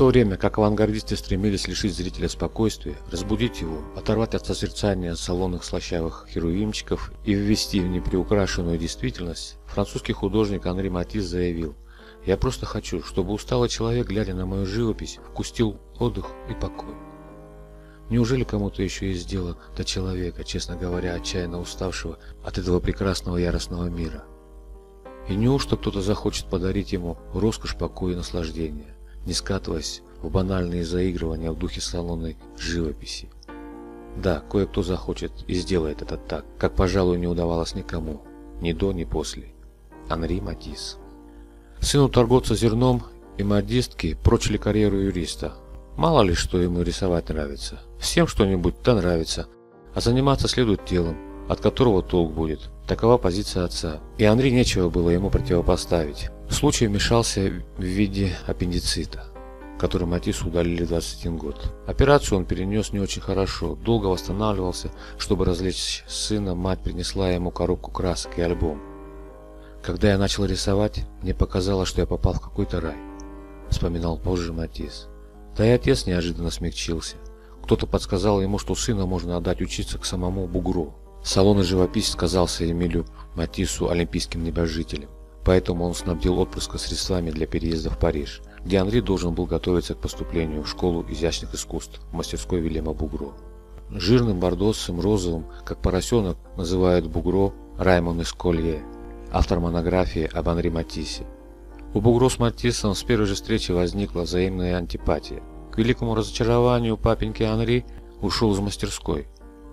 то время как авангардисты стремились лишить зрителя спокойствия, разбудить его, оторвать от созерцания салонных слащавых херувимчиков и ввести в неприукрашенную действительность, французский художник Анри Матисс заявил: «Я просто хочу, чтобы усталый человек, глядя на мою живопись, вкусил отдых и покой». Неужели кому-то еще есть дело до человека, честно говоря, отчаянно уставшего от этого прекрасного яростного мира? И неужто кто-то захочет подарить ему роскошь, покой и наслаждение, не скатываясь в банальные заигрывания в духе салонной живописи? Да, кое-кто захочет и сделает это так, как, пожалуй, не удавалось никому, ни до, ни после. Анри Матисс. Сыну торговца зерном и модистки прочили карьеру юриста. Мало ли, что ему рисовать нравится. Всем что-нибудь да нравится. А заниматься следует делом, от которого толк будет. Такова позиция отца. И Анри нечего было ему противопоставить. Случай вмешался в виде аппендицита, который Матиссу удалили в 21 год. Операцию он перенес не очень хорошо, долго восстанавливался. Чтобы развлечь сына, мать принесла ему коробку красок и альбом. «Когда я начал рисовать, мне показалось, что я попал в какой-то рай», — вспоминал позже Матисс. Да и отец неожиданно смягчился. Кто-то подсказал ему, что сына можно отдать учиться к самому Бугро. Салонный живописец казался Эмилю Матиссу олимпийским небожителем, поэтому он снабдил отпрыска средствами для переезда в Париж, где Анри должен был готовиться к поступлению в школу изящных искусств в мастерской Вильяма Бугро. Жирным, бордосым, розовым, как поросенок, называют Бугро Раймон Эсколье, автор монографии об Анри Матиссе. У Бугро с Матиссом с первой же встречи возникла взаимная антипатия. К великому разочарованию папеньки Анри ушел из мастерской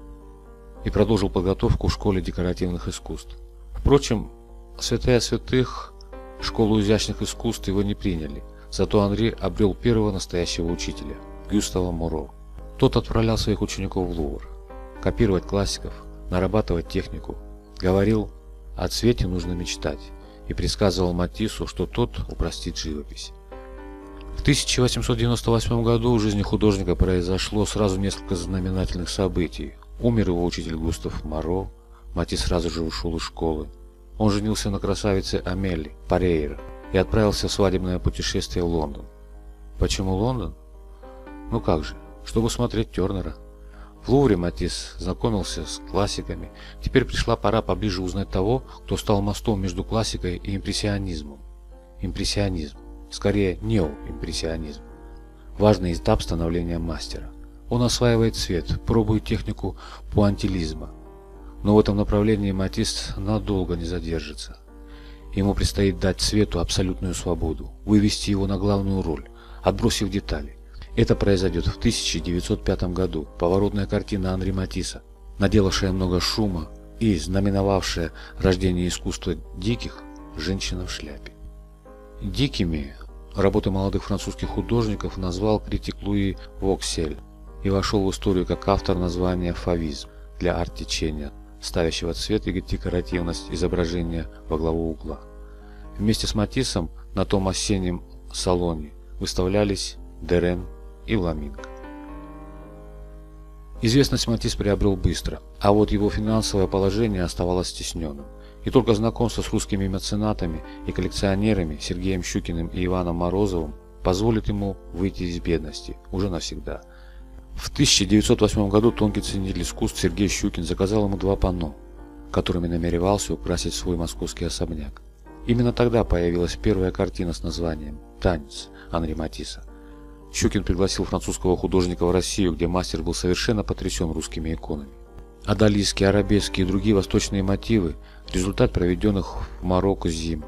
и продолжил подготовку в школе декоративных искусств. Впрочем, святая святых, школу изящных искусств его не приняли, зато Анри обрел первого настоящего учителя – Гюстава Моро. Тот отправлял своих учеников в Лувр, копировать классиков, нарабатывать технику, говорил: «О цвете нужно мечтать», и предсказывал Матиссу, что тот упростит живопись. В 1898 году в жизни художника произошло сразу несколько знаменательных событий. Умер его учитель Густав Моро, Матисс сразу же ушел из школы. Он женился на красавице Амели Парейра и отправился в свадебное путешествие в Лондон. Почему Лондон? Ну как же, чтобы смотреть Тернера. В Лувре Матисс знакомился с классиками. Теперь пришла пора поближе узнать того, кто стал мостом между классикой и импрессионизмом. Импрессионизм, скорее неоимпрессионизм. Важный этап становления мастера. Он осваивает цвет, пробует технику пуантилизма. Но в этом направлении Матисс надолго не задержится. Ему предстоит дать цвету абсолютную свободу, вывести его на главную роль, отбросив детали. Это произойдет в 1905 году. Поворотная картина Анри Матисса, наделавшая много шума и знаменовавшая рождение искусства диких, «Женщина в шляпе». Дикими работы молодых французских художников назвал критик Луи Воксель и вошел в историю как автор названия «Фавизм» для арт-течения, ставящего цвет и декоративность изображения во главу угла. Вместе с Матиссом на том осеннем салоне выставлялись Дерен и Ламинг. Известность Матисс приобрел быстро, а вот его финансовое положение оставалось стесненным. И только знакомство с русскими меценатами и коллекционерами Сергеем Щукиным и Иваном Морозовым позволит ему выйти из бедности уже навсегда. В 1908 году тонкий ценитель искусств Сергей Щукин заказал ему 2 панно, которыми намеревался украсить свой московский особняк. Именно тогда появилась первая картина с названием «Танец» Анри Матисса. Щукин пригласил французского художника в Россию, где мастер был совершенно потрясен русскими иконами. Одалийские, арабеские и другие восточные мотивы – результат проведенных в Марокко зим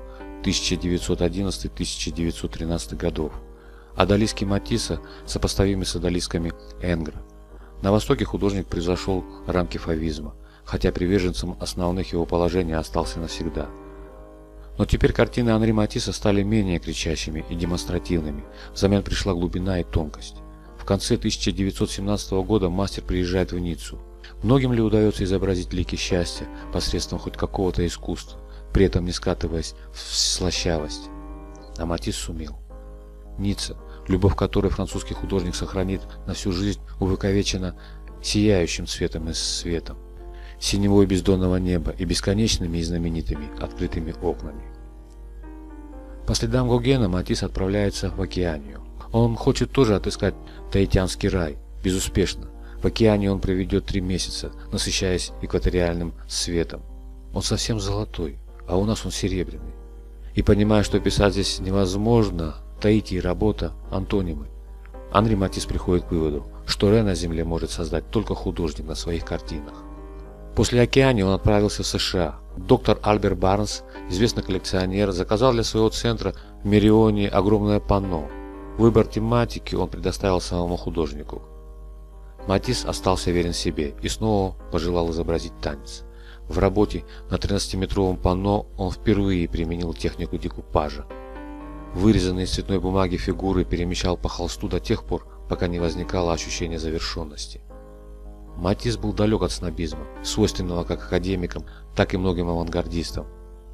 1911-1913 годов. Одалийский Матисса сопоставимы с одалийскими Энгра. На Востоке художник превзошел рамки фавизма, хотя приверженцем основных его положений остался навсегда. Но теперь картины Анри Матисса стали менее кричащими и демонстративными, взамен пришла глубина и тонкость. В конце 1917 года мастер приезжает в Ниццу. Многим ли удается изобразить лики счастья посредством хоть какого-то искусства, при этом не скатываясь в слащавость? А Матисс сумел. Ницца, любовь которой французский художник сохранит на всю жизнь, увековечена сияющим цветом и светом, синевой бездонного неба и бесконечными и знаменитыми открытыми окнами. По следам Гогена Матисс отправляется в Океанию. Он хочет тоже отыскать таитянский рай. Безуспешно. В океане он проведет 3 месяца, насыщаясь экваториальным светом. Он совсем золотой, а у нас он серебряный. И понимая, что писать здесь невозможно, Таити и работа – антонимы, Анри Матисс приходит к выводу, что рай на земле может создать только художник на своих картинах. После океана он отправился в США. Доктор Альберт Барнс, известный коллекционер, заказал для своего центра в Мерионе огромное панно. Выбор тематики он предоставил самому художнику. Матисс остался верен себе и снова пожелал изобразить танец. В работе на 13-метровом панно он впервые применил технику декупажа. Вырезанные из цветной бумаги фигуры перемещал по холсту до тех пор, пока не возникало ощущение завершенности. Матисс был далек от снобизма, свойственного как академикам, так и многим авангардистам.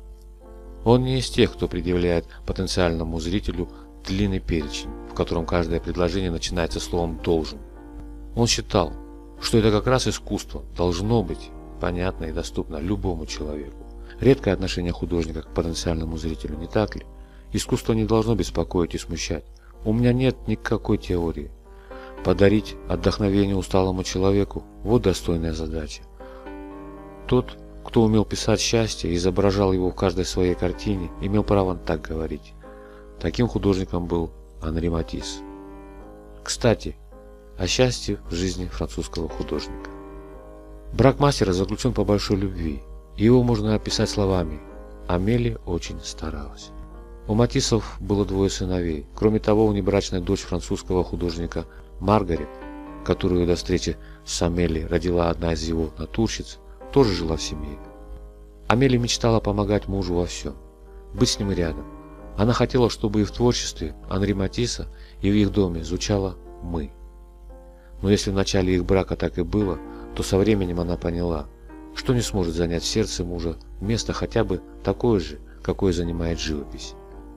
Он не из тех, кто предъявляет потенциальному зрителю длинный перечень, в котором каждое предложение начинается словом «должен». Он считал, что это как раз искусство должно быть понятно и доступно любому человеку. Редкое отношение художника к потенциальному зрителю, не так ли? Искусство не должно беспокоить и смущать. У меня нет никакой теории. Подарить отдохновение усталому человеку – вот достойная задача. Тот, кто умел писать счастье и изображал его в каждой своей картине, имел право так говорить. Таким художником был Анри Матисс. Кстати, о счастье в жизни французского художника. Брак мастера заключен по большой любви. Его можно описать словами «Амели очень старалась». У Матиссов было 2 сыновей. Кроме того, внебрачная дочь французского художника Маргарет, которую до встречи с Амели родила одна из его натурщиц, тоже жила в семье. Амели мечтала помогать мужу во всем, быть с ним рядом. Она хотела, чтобы и в творчестве Анри Матисса, и в их доме звучало «мы». Но если в начале их брака так и было, то со временем она поняла, что не сможет занять в сердце мужа место хотя бы такое же, какое занимает живопись.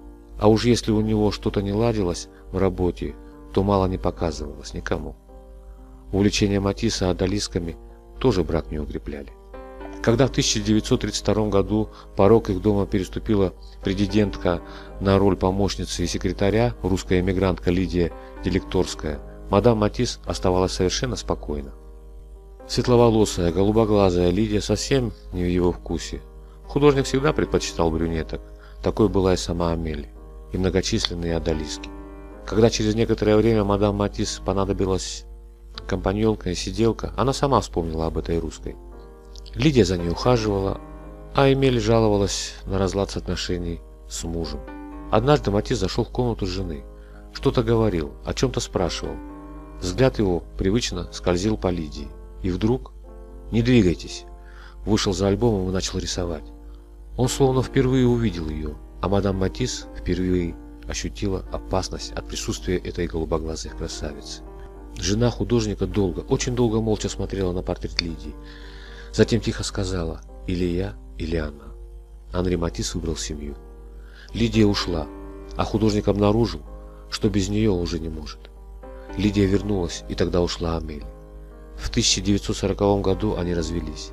А уж если у него что-то не ладилось в работе, то мало не показывалось никому. Увлечение Матисса одалисками тоже брак не укрепляли. Когда в 1932 году порог их дома переступила претендентка на роль помощницы и секретаря, русская эмигрантка Лидия Делекторская, мадам Матисс оставалась совершенно спокойна. Светловолосая, голубоглазая Лидия совсем не в его вкусе. Художник всегда предпочитал брюнеток, такой была и сама Амели, и многочисленные одалиски. Когда через некоторое время мадам Матисс понадобилась компаньонка и сиделка, она сама вспомнила об этой русской. Лидия за ней ухаживала, а Эмили жаловалась на разлад отношений с мужем. Однажды Матисс зашел в комнату жены, что-то говорил, о чем-то спрашивал. Взгляд его привычно скользил по Лидии. И вдруг «Не двигайтесь!» вышел за альбомом и начал рисовать. Он словно впервые увидел ее, а мадам Матисс впервые ощутила опасность от присутствия этой голубоглазой красавицы. Жена художника долго, очень долго молча смотрела на портрет Лидии. Затем тихо сказала: «Или я, или она». Анри Матисс выбрал семью. Лидия ушла, а художник обнаружил, что без нее он уже не может. Лидия вернулась, и тогда ушла Амели. В 1940 году они развелись.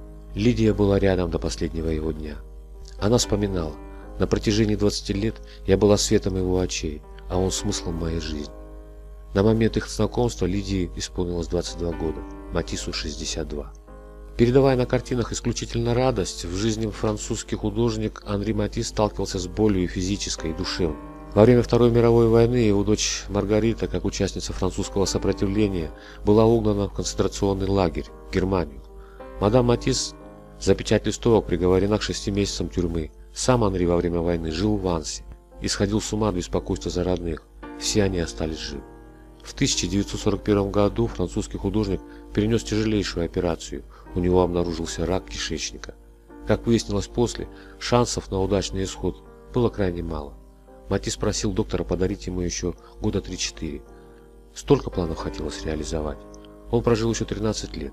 Лидия была рядом до последнего его дня. Она вспоминала: «На протяжении 20 лет я была светом его очей, а он смыслом моей жизни». На момент их знакомства Лидии исполнилось 22 года, Матиссу 62. Передавая на картинах исключительно радость, в жизни французский художник Анри Матисс сталкивался с болью физической и душевной. Во время Второй мировой войны его дочь Маргарита, как участница французского сопротивления, была угнана в концентрационный лагерь в Германию. Мадам Матисс за печать листовок приговорена к 6 месяцам тюрьмы. Сам Анри во время войны жил в Вансе и сходил с ума от беспокойства за родных. Все они остались живы. В 1941 году французский художник перенес тяжелейшую операцию. У него обнаружился рак кишечника. Как выяснилось после, шансов на удачный исход было крайне мало. Матисс просил доктора подарить ему еще года 3-4. Столько планов хотелось реализовать. Он прожил еще 13 лет.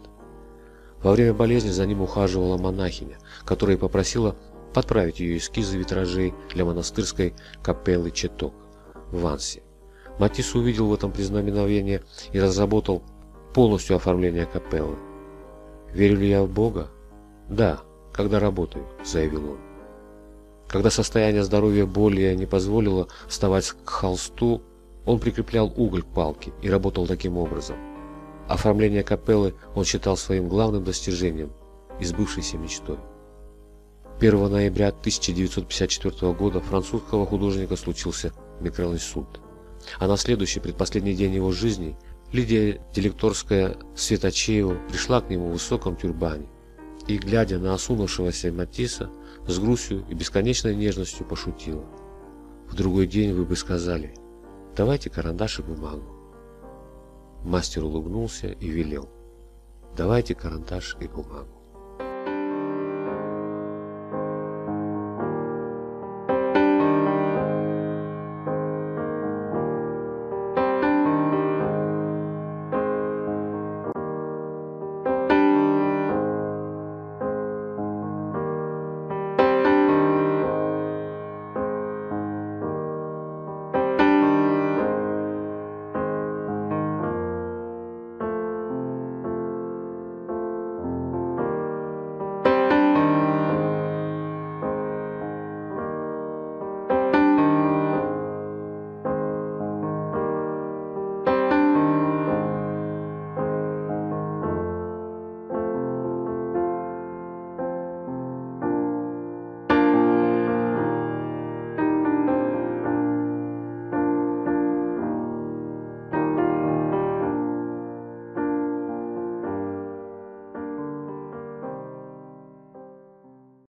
Во время болезни за ним ухаживала монахиня, которая попросила подправить ее эскизы витражей для монастырской капеллы Четок в Вансе. Матисс увидел в этом признаменовение и разработал полностью оформление капеллы. «Верю ли я в Бога? Да, когда работаю», — заявил он. Когда состояние здоровья более не позволило вставать к холсту, Он прикреплял уголь к палке и работал таким образом. Оформление капеллы он считал своим главным достижением и сбывшейся мечтой. 1 ноября 1954 года французского художника случился микроинсульт, а на следующий, предпоследний день его жизни, Лидия Делекторская-Светочеева пришла к нему в высоком тюрбане и, глядя на осунувшегося Матисса, с грустью и бесконечной нежностью пошутила: «В другой день вы бы сказали: давайте карандаш и бумагу». Мастер улыбнулся и велел: «Давайте карандаш и бумагу».